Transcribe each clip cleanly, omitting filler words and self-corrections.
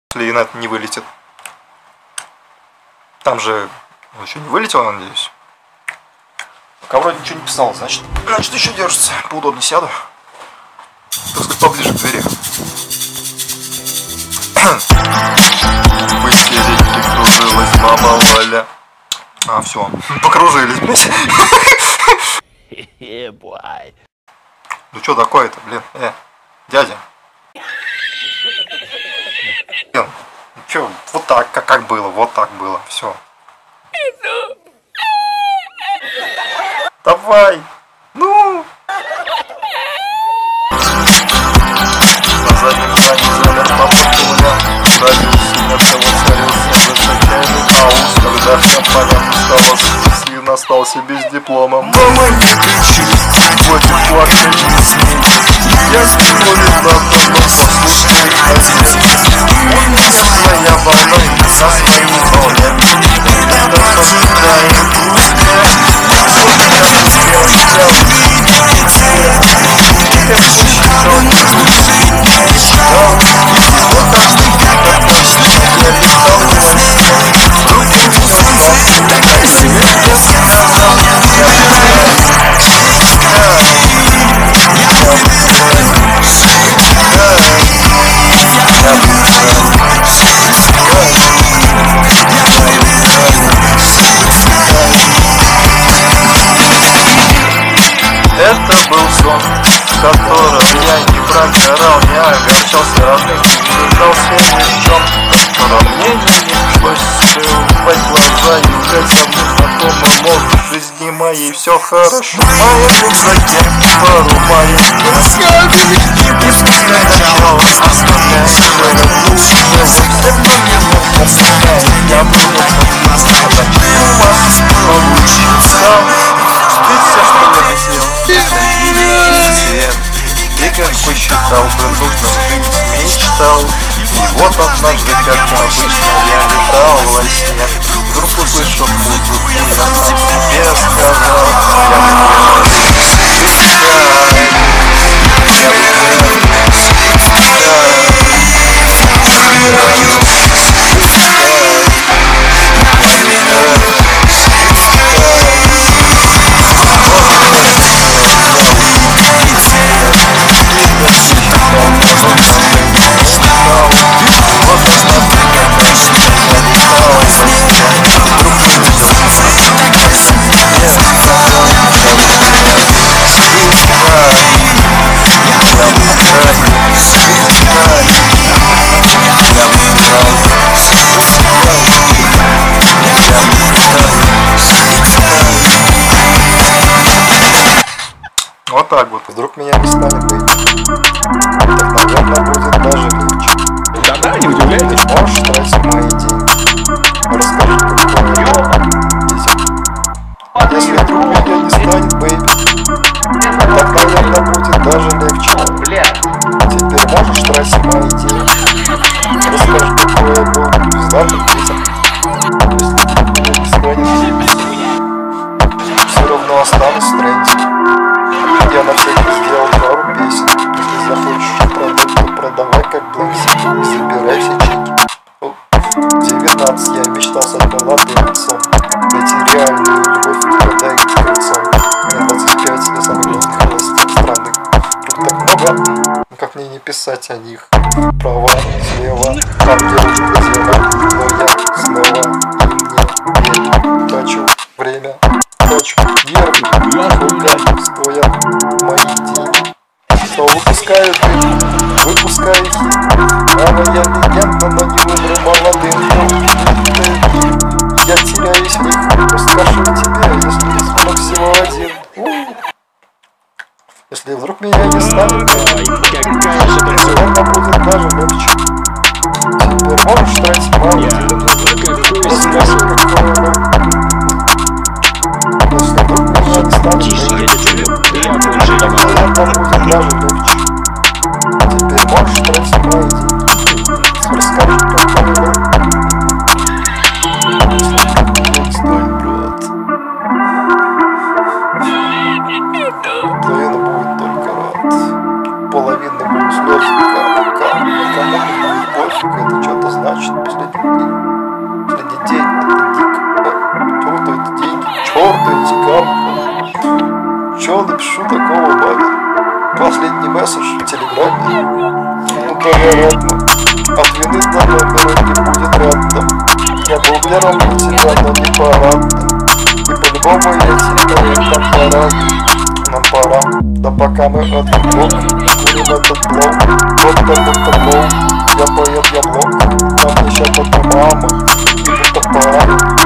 Если на это не вылетит. Там же еще не вылетело, надеюсь. Пока вроде ничего не писал, значит еще держится. Поудобнее сяду. Так сказать, поближе к двери. Посередке кружилась мама Валя. А, все. Покружились, блядь. Ну что такое-то, блин? Дядя. Ну что, вот так, как было, вот так было, все. Давай, ну. На заднем плане замер папа Коля. Радио синята воцарился высочайный хаос. Когда всем понятно стало, сын остался без диплома. Мама, не кричи, хватит плакать, не смей. Я сплю недавно, но послушай отец. Он меня своя волной на своей волне. Это пожирает грустно. Вот я хотел, я посчитал, не мечтал. Вот так я летал, руки не устал. Себе я сказал, я это был сон, в котором я не прогорал, не огорчался родных, не нуждался ни в чем, в котором мне не пришлось скрывать глаза, искать со мной знакомый мол, в жизни моей все хорошо. В моем рюкзаке пару маленьких скобелек, непускай начало, оставляя все люблю, всем, кто мне мог помогать, я буду подписываться, у вас получится. Ты все, что я хотел. И как посчитал бы нужным жить, мечтал. И вот однажды, как обычно, я летал во сне. Вдруг услышал музыку и на сам себе сказал: я вот так вот, вдруг меня не станет быть. Так, наверное, будет даже легче. Да, не удивляйтесь. Можешь тратить мои деньги. Расскажи, какое если вдруг меня не станет, бэйби, так, наверное, будет даже легче. Теперь можешь тратить мои деньги. Расскажи, какой я был звездатым детям. Если меня не станет, все равно останусь в тренде. Я на всякий сделал пару песен. Если захочешь продать, то продавай как блэксик. Забирай все чеки. В 19 я мечтал стать молодым лицом. Найти реальную любовь и продай кольцом. Мне 25, я самый главный холостяк страны. Тут так много, как мне не писать о них. Право, слева, там девушка дело. Но я снова и мне верю. Трачу время. Хочу нервы, сколько стоят мои деньги. Что выпускают их, выпускаю хит. Мама, я легенда, но не умру молодым. Я теряюсь в них, скажу тебе, если рисунок всего один. Если вдруг меня не станет, наверное, будет даже легче. Теперь можешь тратить мало денег. Расскажи, какое было. Если вдруг меня не станет, наверное, будет даже легче. Теперь можешь тратить мои деньги. Расскажи, какое было. Половина будет только рад. Половина будет слезы, кому будет пофиг, это что-то значит. Чё напишу такого маме? Последний месседж в телеграме. Ну-ка, вероятно, от вины до номера не будет рядом. Я был первым для тебя, но не парадным. И по-любому я тебе там пора. Нам пора. Да пока мы этот блок курим этот блок. Вот будто блок. Я поет, я блок. Нам еще только мама. И будто пора.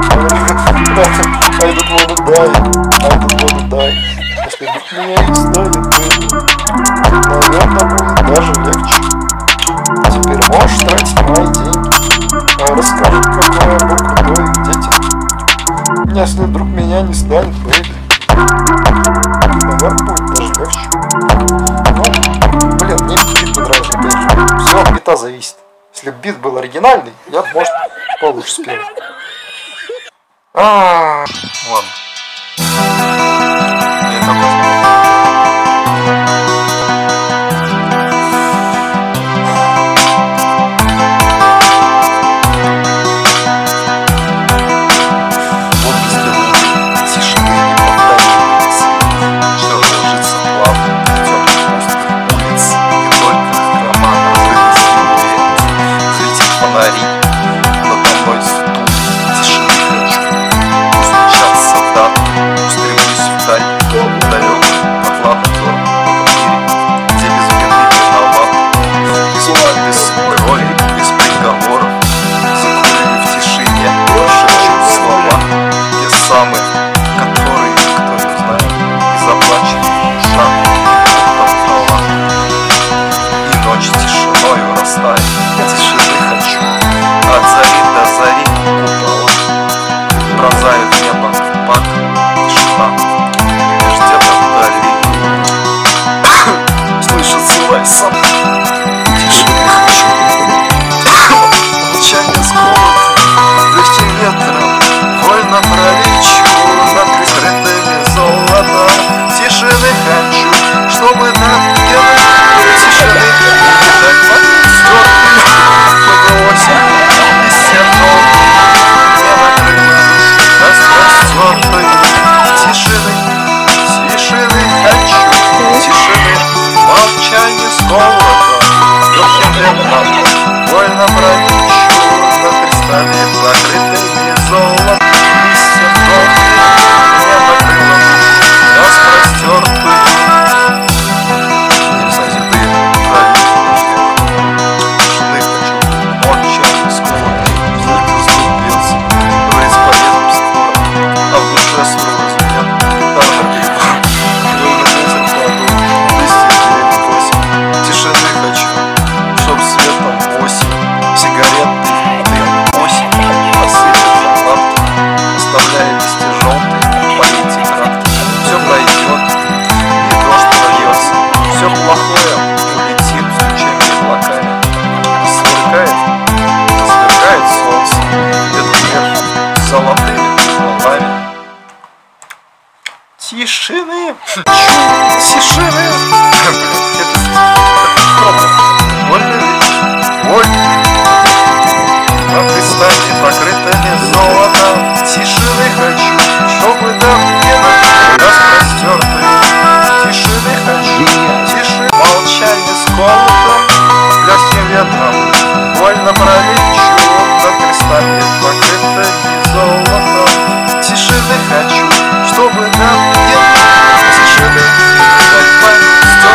I don't wanna die. I don't wanna die. Если вдруг меня не станет, наверное, будет даже легче. Теперь можешь тратить мои деньги. Расскажи, какой я был крутой, дети. Если вдруг меня не станет, бэйби, наверное, будет даже легче. Ну, блин, мне бит не нравится, опять же. Все от бита зависит. Если бы бит был оригинальный, я бы, может, получше спел. Ладно. Тишины. Тишины. Вольно ведь. Вольно. На пристани, покрытыми золотом. Тишины хочу, чтобы до неба распростертые. Тишины хочу, тишины. Молчание с колотом, легким ветром. Вольно пролечу над крестами, покрытыми золотом. Тишины хочу, чтобы до неба. Тишины, как память.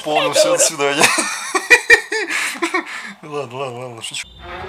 вспомнил, все, до свидания. Ладно, шучу.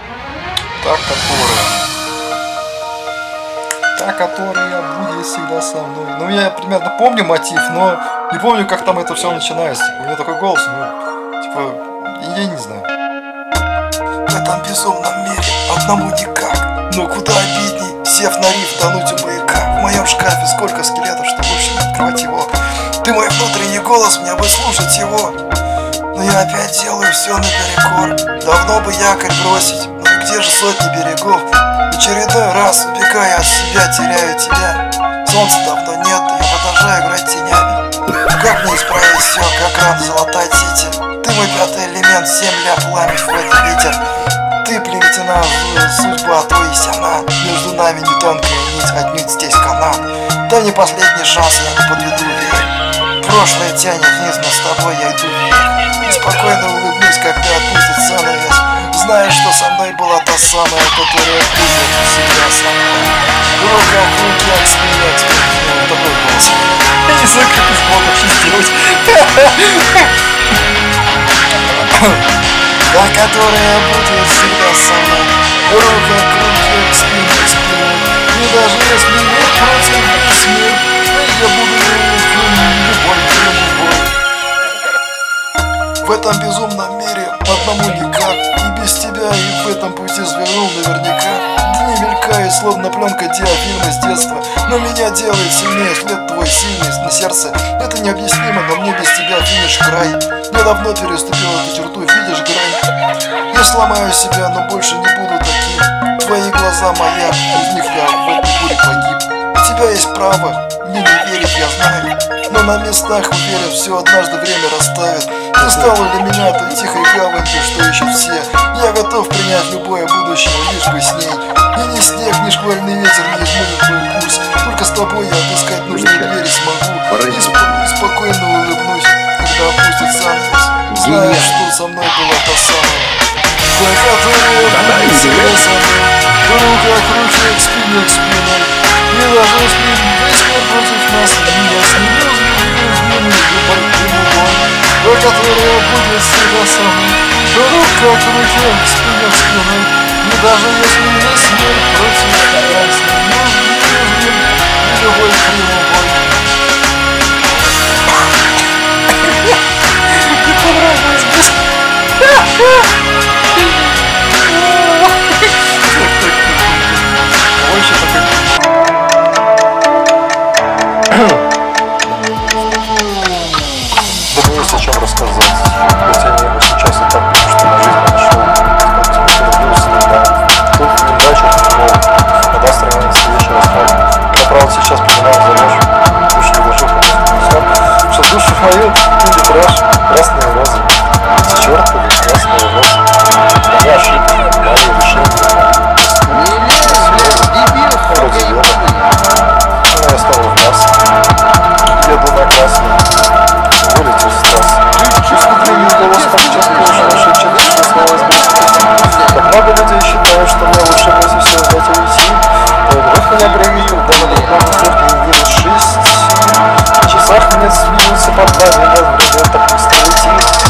Та, которая будет всегда со мной. Ну, я примерно помню мотив, но не помню, как там это все начинается. У меня такой голос, ну, типа, я не знаю. В этом безумном мире одному никак. Но куда обидней, сев на риф, тонуть у маяка. В моем шкафе сколько скелетов, что больше не открывать его. Ты мой внутренний голос, мне бы слушать его. Но я опять делаю все наперекор. Давно бы якорь бросить, но где же сотни берегов? В очередной раз, убегая от себя, теряю тебя. Солнца давно нет, и я продолжаю играть тенями. Как мне исправить все, как рано залатать сети? Ты мой пятый элемент, земля, пламя, в это ветер. Ты плеветина, судьба, то есть она. Между нами не тонкая нить, отнюдь здесь канал. Дай мне последний шанс, я не подведу вверх. Прошлое тянет вниз, но с тобой я иду вверх. И спокойно улыбнусь, когда отпустит занавес. Знаешь, что со мной была та самая, которая будет всегда со мной. Рука в руке, от спине, вот такой голос. Я не знаю, как из блока вообще сделать. Та, которая будет всегда со мной. Рука в руке, от спине, к спине. И даже если нет против весь мир, я буду любой. В этом безумном мире одному никак. И без тебя, и в этом пути свернул наверняка. Дни мелькают, словно пленка диафильма с детства. Но меня делает сильнее след твой сильный на сердце. Это необъяснимо, но мне без тебя финиш край. Я давно переступил эту черту, видишь грань. Я сломаю себя, но больше не буду таким. Твои глаза моя, из них я в этой буре погиб. У тебя есть право, мне не верить, я знаю. Но на местах уверен, все однажды время расставит. Ты стала для меня той тихой гаванью, что ищут все. Я готов принять любое будущее, лишь бы с ней. И ни снег, ни шквальный ветер не изменит твой курс. Только с тобой я отыскать нужные двери смогу. И спокойно улыбнусь, когда опустит занавес. Знаю, что со мной была та самая, та, которая будет всегда со мной. Рука круче, к спине, к спине. И даже если весь мир против нас, я с ним размерю та, которая будет всегда со мной. Рука круче, к спине, к спине. И даже если весь мир против нас, и любой кривобой. Не понравилось, без... Больше пока... Думаю, есть о чем рассказать. Хотя я сейчас и так вижу, что на жизнь нашел. Тут неудача, но когда становится вечер расход. Я, правда, сейчас понимаю задачу. Очень не вложил, конечно, что душу мою или трэш, красные розы. Эти чертовы красные розы. Моя ошибка, мое решение. Вроде верно. Но я стал в нас. Еду на красный. Вылетел с трассы. Искупление голос так часто уже шепчет, что снова сбросить. Так много людей считают, что мне лучше бросить все, сдать и уйти. Вдруг меня бреет, когда на другом взгляде не видит 6. На часах мне смеются по 2, я вроде так быстро уйти.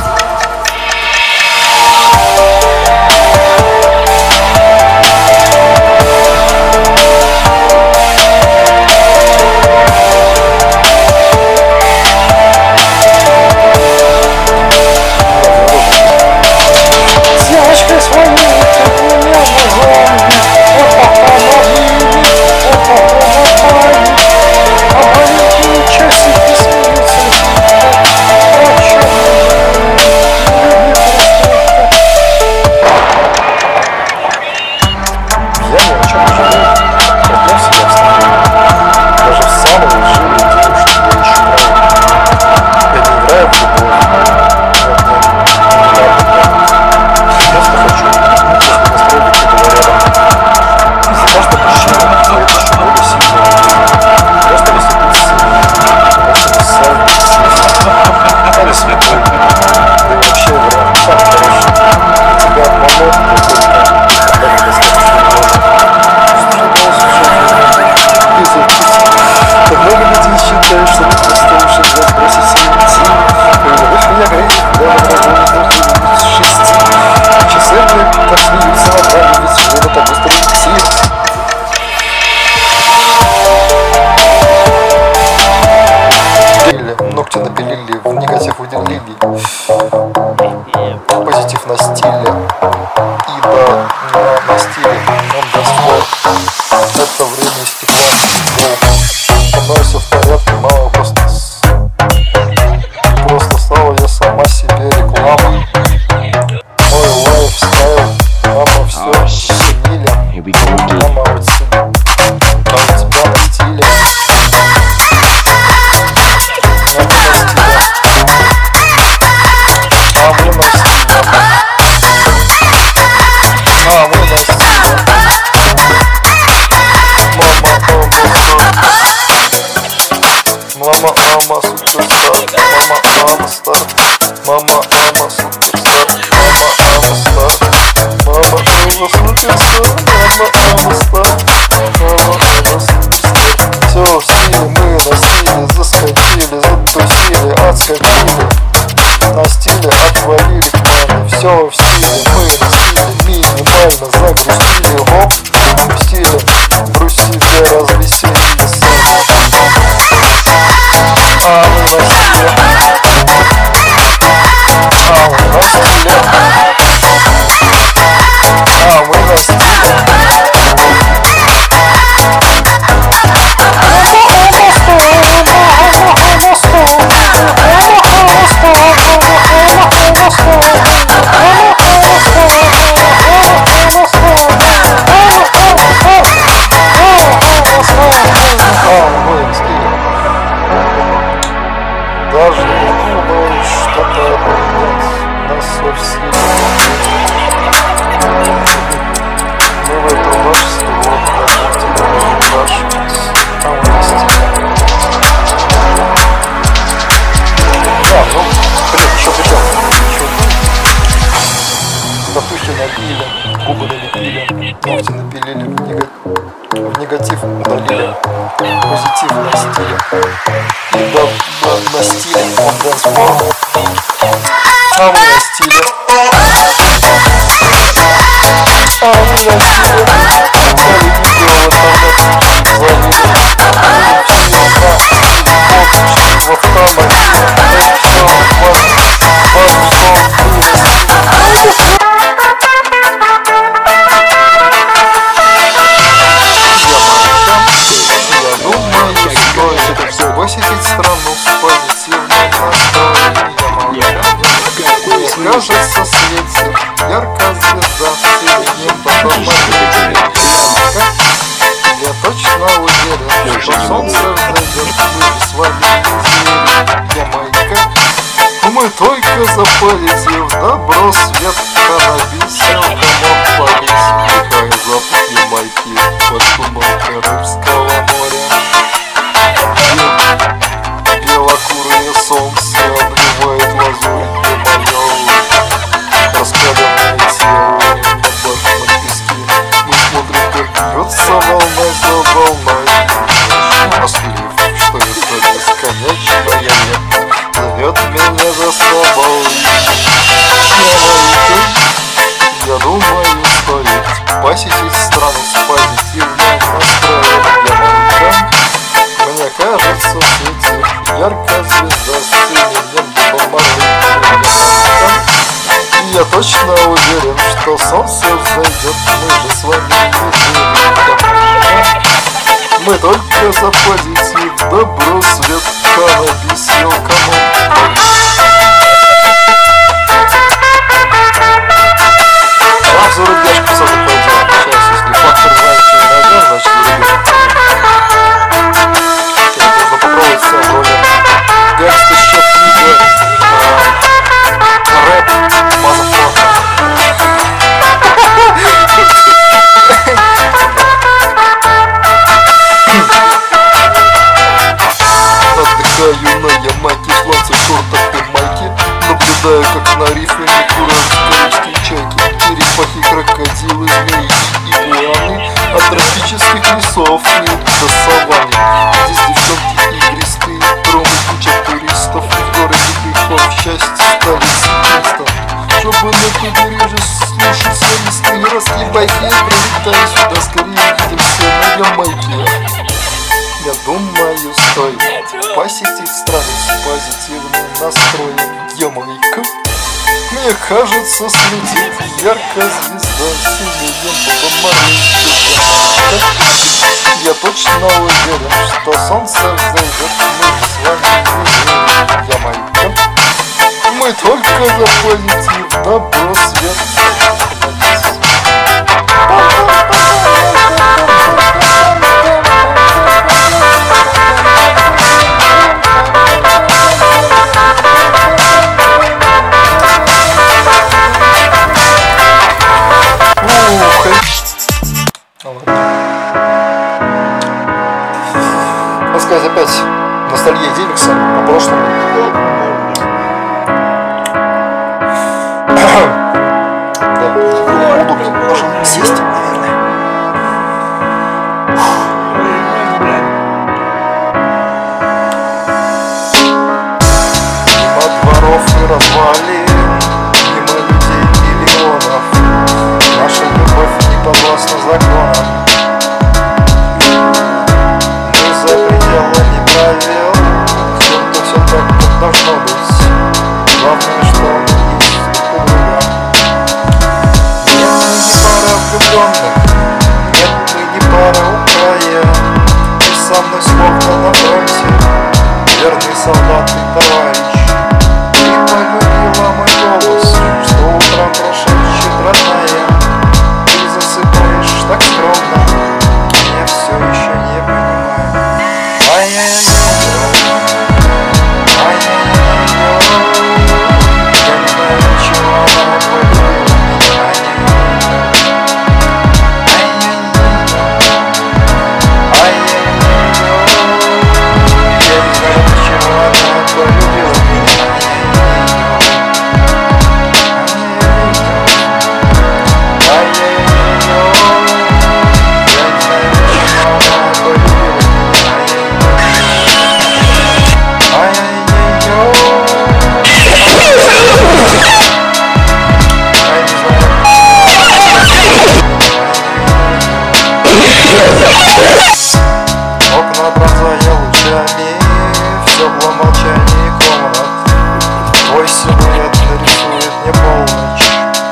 Мама, мама, суперстар. Мама, мама, стар. Мама, мама, суперстар. Мама, мама, стар. Мама, мама, суперстар. Мама, мама, стар. Мама, мама, суперстар. Все в стиле, мы на стиле. Заскочили, затусили, отскочили. На стиле отвалили к маме. Все в стиле, мы на стиле. Минимально загрустили. Хоп, в стиле. Брусили, развеселились сами. А мы на стиле. А мы на стиле. А мы на стиле. Даже не думаю что-то отменять нас совсем. Мы в эту ночь сегодня будем спрашивать, а мы на стиле. Да, ну, блин, что ты делал? Татухи набили, губы налепили, ногти напилили, в негатив удалили, позитив на стиле. И да, на стиле, он дэнсфлор. А мы на стиле. А мы на стиле. Взяли видео в интернет, залили. В автомобиле. Это все важно, что мы на стиле. Посетить страну с позитивным настроением. Кажется, светит яркая звезда с небом помогает. Я точно уверен, что солнце взойдет, мы с вами звери. Ямайка. Мы только за позитив, добро, свет, каннабис, комок, повис. Вдыхая запах Ямайки под шумом Карибского моря. Белокурое солнце обливает лазурь мое раскаленное тело на бархатном песке. Мы смотрим, как бьется волна за волной. Счастлив, что это бесконечное лето зовет меня за собой. Я думаю, стоит посетить страну с позитивным настроем. Мне кажется, светит яркая звезда с синим небом помогает. Я точно уверен, что солнце взойдет, мы же с вами не. Мы только за позитив, добро, свет, каннабис, комок. А в зарубежку сразу пойдем. Сейчас, если фактор раньше не найдем, значит зарубежку. Можно попробовать себя в роли гангста счет видео рэп мазафака. Отдыхаю на Ямайке, сланцы в шортах и майке. Наблюдаю, как на рифме курят карибские чайки. Черепахи, крокодилы, змеи и игуаны. От тропических лесов до саванны. Здесь девчонки игристые, промы, куча туристов. В городе грехов, счастье, столица Кингстон. Чтобы на побережье слушать солистые городские байки. Прилетай сюда, скорее увидимся на Ямайке. Я думаю, стоит посетить страну с позитивным настроем. Ямайка. Мне кажется, светит яркая звезда синим небом помогает. Я точно уверен, что солнце взойдет, мы же с вами не. Ямайка. Мы только за позитив, добро, свет. Рассказать опять Ностальгия Демикса по прошлому. Да, удобнее. Можно сесть, наверное. Мимо дворов и развалин, мимо людей миллионов, наша любовь не подвластна законам. Мы за пределами правил, кто-то все так, как должно быть. Главное, что мы есть друг у друга. Нет, мы не пара влюбленных, нет, мы не пара у края. Ты со мной словно на фронте, верный солдат и товарищ. Ты полюбила мой голос, что утром прошепчет родная. Ты засыпаешь так скромно, я все еще не понимаю. Ай-яй-яй-яй, ай-яй-яй-яй, я не знаю, чего она полюбила меня. Ай-яй-яй-яй, я не знаю, почему она полюбила меня. Окна пронзая лучами, в теплом молчании комнат, твой силуэт нарисует мне полночь.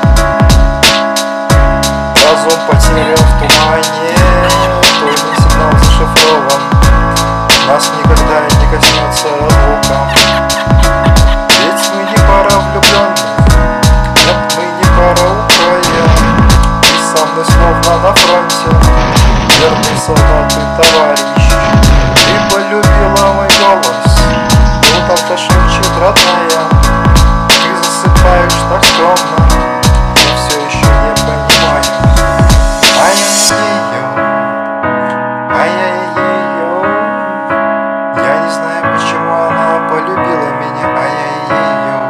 Разум потерян в тумане, твой сигнал зашифрован, нас никогда не коснется звуком. Ведь мы не пара влюбленных, нет, мы не пара у края. Ты со мной словно на фронте, верный солдат и товарищ. Ты полюбила мой голос, кто-то шепчет родная. Ты засыпаешь так скромно, я все еще не понимаю. Ай-яй-яй-яй, ай-яй-яй-яй, я не знаю, почему она полюбила меня. Ай-яй-яй-яй,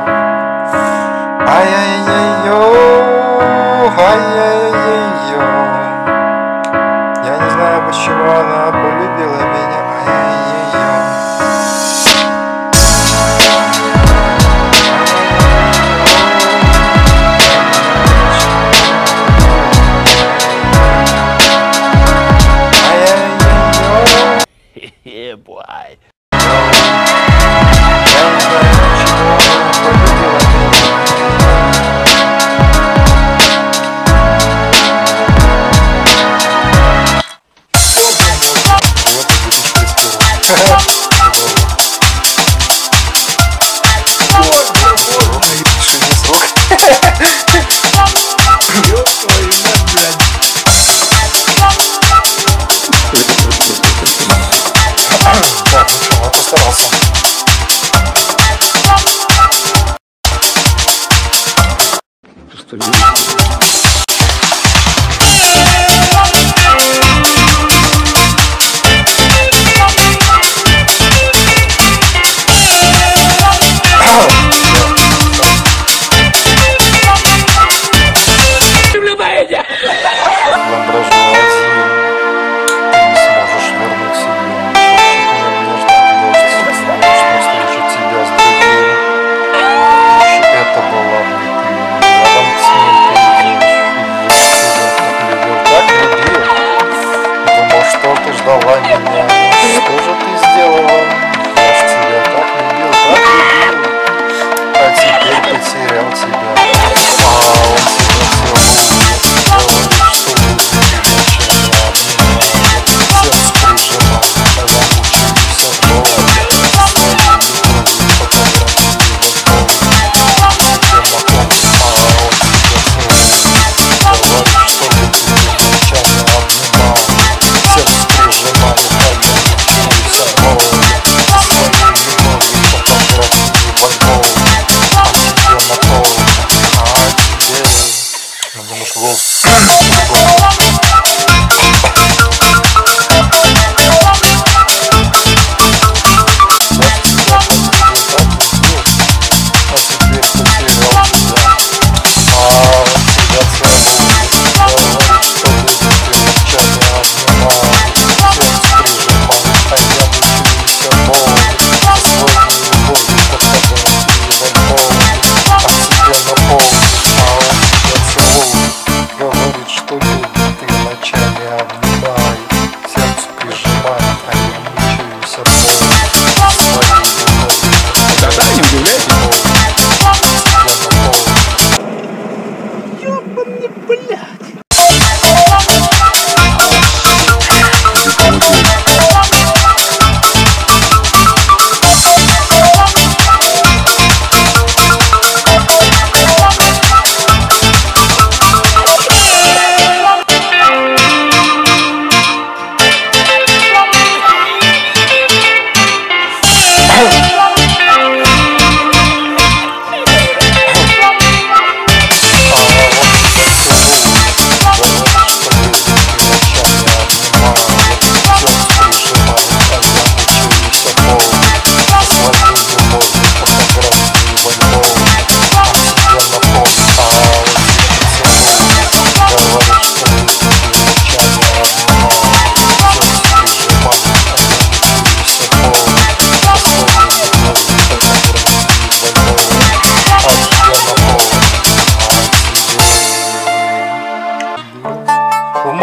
ай-яй-яй-яй, ай-яй-яй-яй, я не знаю, почему она полюбила меня. Ай-яй-яй-яй. Yeah, boy. Я не знаю, почему она полюбила меня. Так, ну что, я постарался. Футбол, а тебе на пол.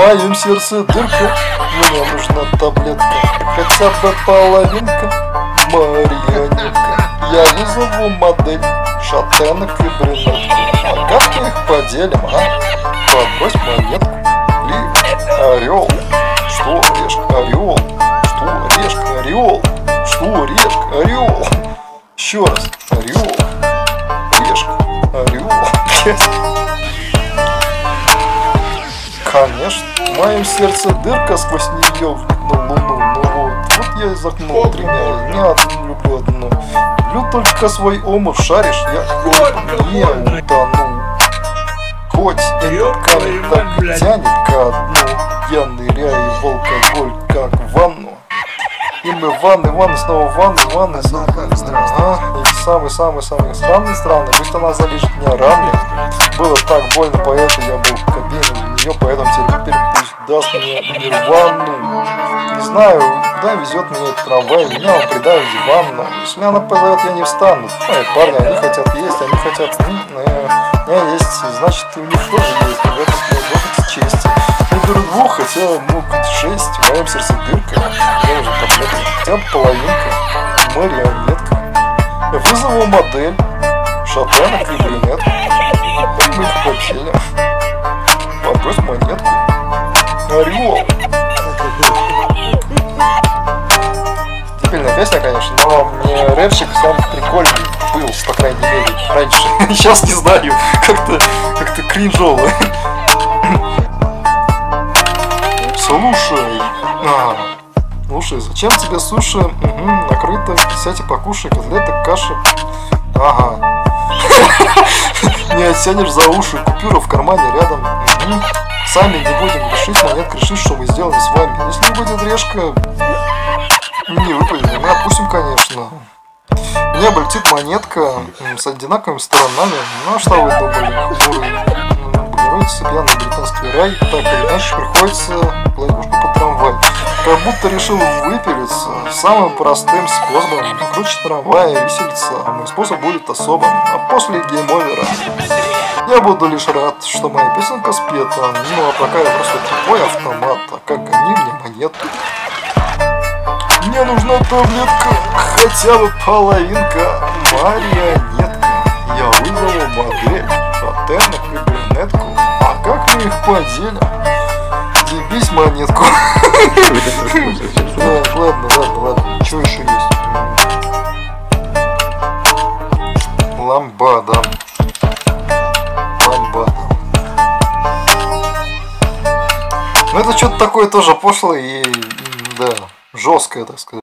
моем сердце дырка, мне нужна таблетка, хотя бы половинка, марионетка. Я вызову модель шатенок и брюнетку. А как мы их поделим, а? Подбрось монетку. Орел. Что, решка, орел? Что, решка, орел? Что, решка, орел? Еще раз. Орел. Решка, орел. Конечно, в моем сердце дырка, сквозь нее на луну. Ну вот я из окна тремя, не одну люблю одну. Люблю только свой омут, шаришь, я не утону. Хоть этот камень так и тянет ко дну, я ныряю в алкоголь, как в ванну. И мы ванны, снова ванны. Ага, и самый странный, пусть она залежит меня раны. Было так больно, поэтому я был в кабине у нее, поэтому теперь пусть даст мне нирвану. Не знаю, куда везет меня этот трамвай, меня он придавит в диван. Если она позовет, я не встану. Парни, они хотят есть, они хотят... У меня есть, значит, у них тоже есть. В этом должен чести. Я беру двух, хотя мог 6, в моем сердце дырка. Я уже таблетка, хотя бы половинка, марионетка. Я вызову модель шатенок и брюнетку. Как мы их пообщали. Подбрось монетку. Орел. Дебильная песня, конечно, но мне рэпчик сам прикольный был, по крайней мере, раньше. Сейчас не знаю, как-то кринжово. Слушай, зачем тебе суши? Накрыто, сядь и покушай, котлета, каша. Ага. Не оттянешь за уши, купюра в кармане рядом. Сами не будем решить, монетка решит, что мы сделаем с вами. Если не будет решка, не выпадет, мы опустим, конечно. У меня летит монетка с одинаковыми сторонами. Ну а что вы думали, хмурые? Багруется пьяный британский рай. Так или иначе приходится платежку по трамваю. Как будто решил выпилиться самым простым способом. Круче трамвая виселица, а мой способ будет особым. А после гейм-овера я буду лишь рад, что моя песенка спета. Ну а пока я просто тупой автомат. А как гони мне монету. Мне нужна таблетка, хотя бы половинка, марионетка. Я вызову модель шатенок и брюнетку. А как мы их поделим? Ебись монетку. Ладно. Что еще есть? Ламбада. Ну это что-то такое тоже пошлое и, да, жесткое, так сказать.